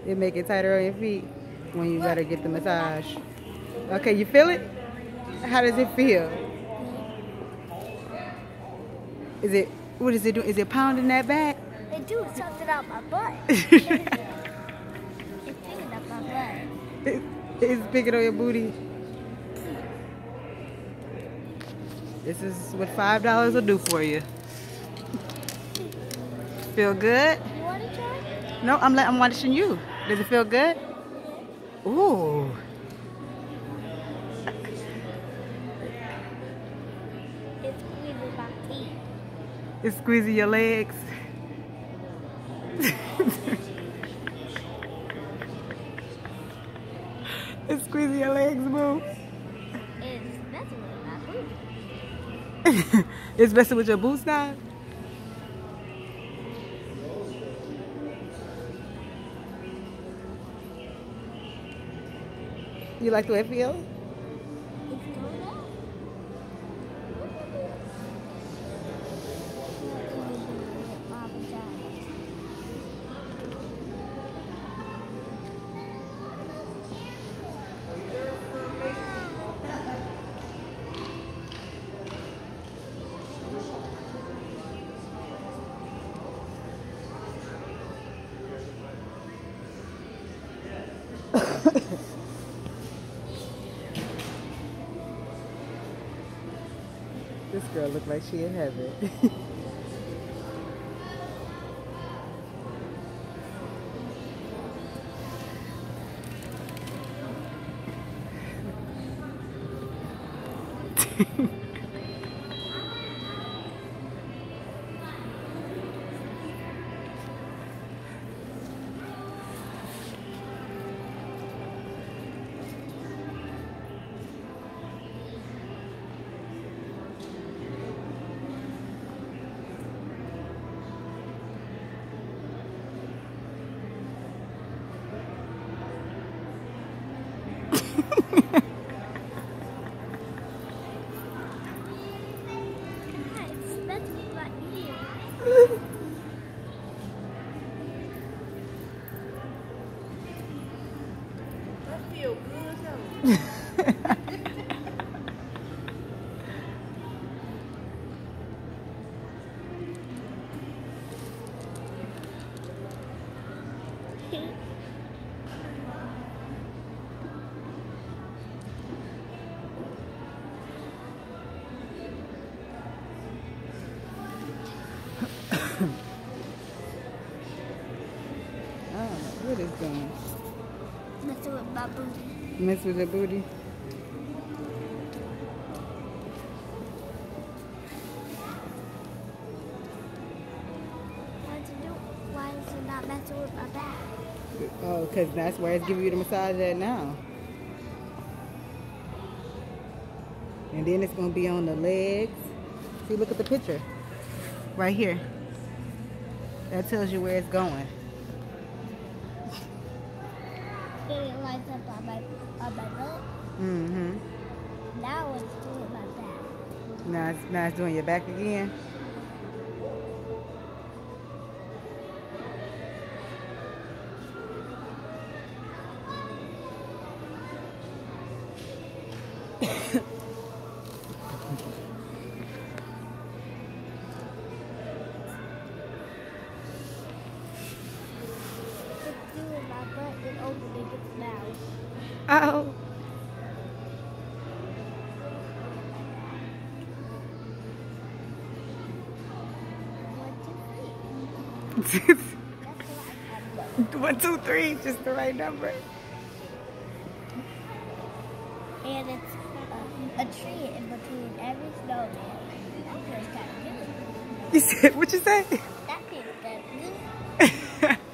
It make it tighter on your feet when you gotta get the massage. Okay, you feel it? How does it feel? Is it, what is it doing? Is it pounding that back? It do something out my butt. It's picking up my butt. It's picking on your booty. This is what $5 will do for you. Feel good? You want to try? No, I'm watching you. Does it feel good? Ooh. It's squeezing my feet. It's squeezing your legs. It's squeezing your legs, boo. It's messing with my booty. It's messing with your boots now? You like the way it feels? It's going up. This girl look like she in heaven. It's messing with my ear. That feel good, though. Oh, what is going? Messing with my booty. Mess with your booty? Why is it not messing with my back? Oh, because that's where it's giving you the massage at now. And then it's going to be on the legs. See, look at the picture. Right here. That tells you where it's going. It lights up on my butt. Mm-hmm. Now it's doing my back. Now it's doing your back again. It's doing my butt and opening its mouth. Oh. That's what I had. 1, 2, 3, just the right number. And it's a tree in between every snowman. That feels kind of good. You said, what you say? That feels kind of good.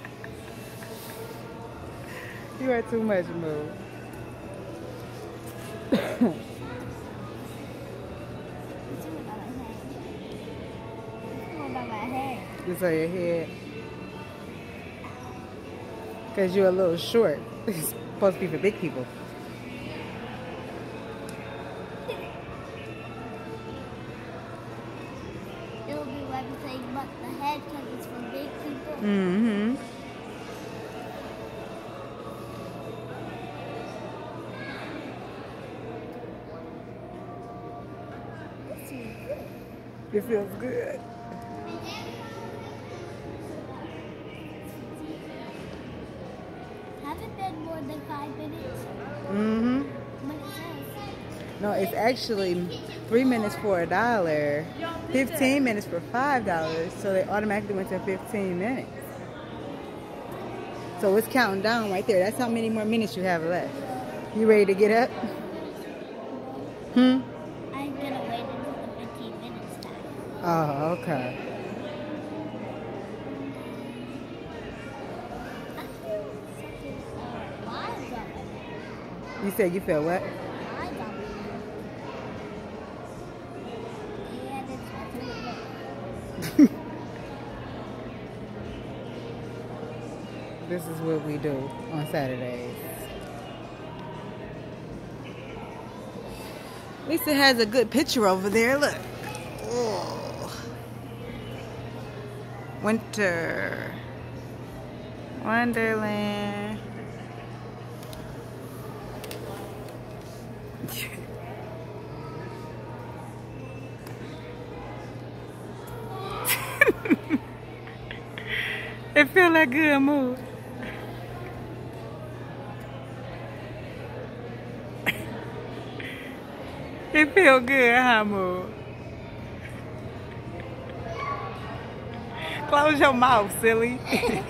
You are too much, Moo. It's doing by my head. It's doing by my head. It's on your head. Because you're a little short. It's supposed to be for big people. It'll be everything but the head because it's for big people. Mm-hmm. It feels good. Has it been more than 5 minutes? Mm-hmm. What it says? No, it's actually 3 minutes for $1, 15 minutes for $5, so they automatically went to 15 minutes. So it's counting down right there. That's how many more minutes you have left. You ready to get up? I'm gonna wait until the 15 minutes time. Oh, okay. I feel something live on me. You said you feel what? Live on me. And it's really good. This is what we do on Saturdays. Lisa has a good picture over there. Look. Oh. Winter Wonderland. It feel like good mood. It feel good, huh, Moo? Close your mouth, silly.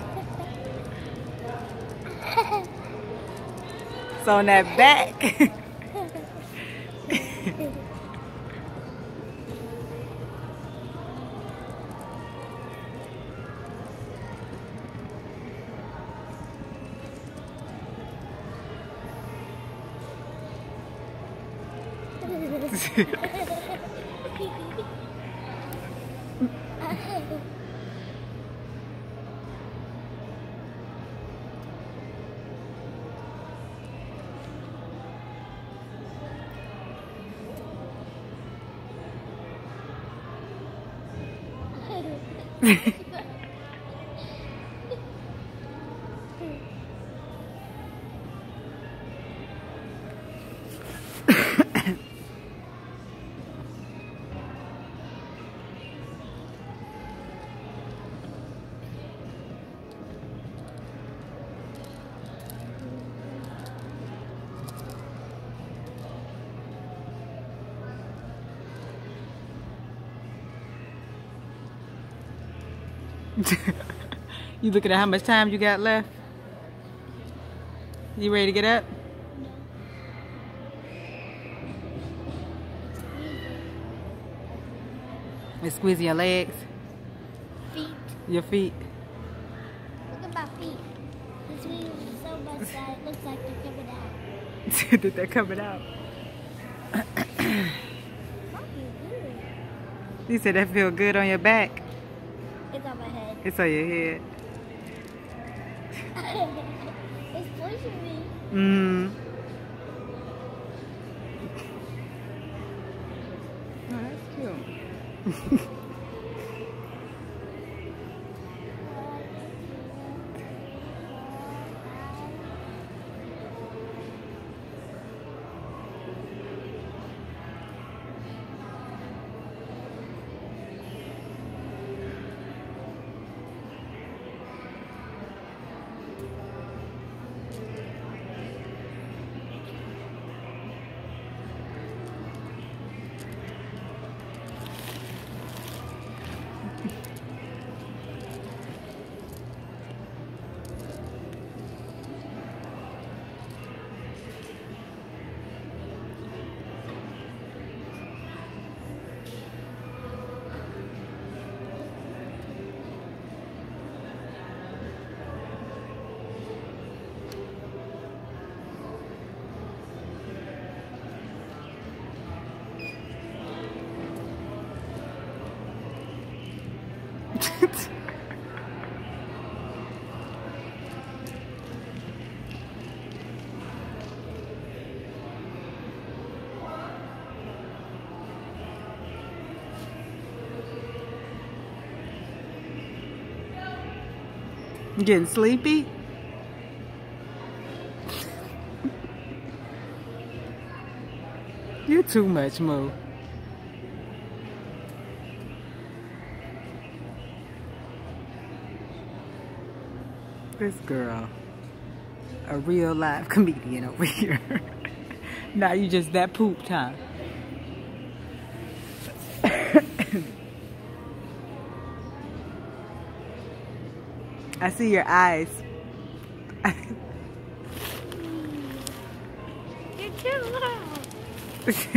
It's on that back. You looking at how much time you got left? You ready to get up? It's squeezing your legs, Feet. your feet. Look at my feet. It's moving so much that it looks like they're coming out. That they're coming out. Not feel good. You said that feel good on your back. It's on my head. It's on your head. It's pushing me. Oh, that's cute. You getting sleepy? You too much, Moo. This girl, a real live comedian over here. Now you just that pooped, huh? I see your eyes. You're too loud.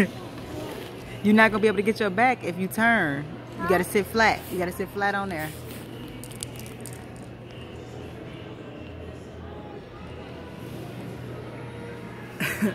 You're not gonna be able to get your back if you turn. You gotta sit flat. You gotta sit flat on there.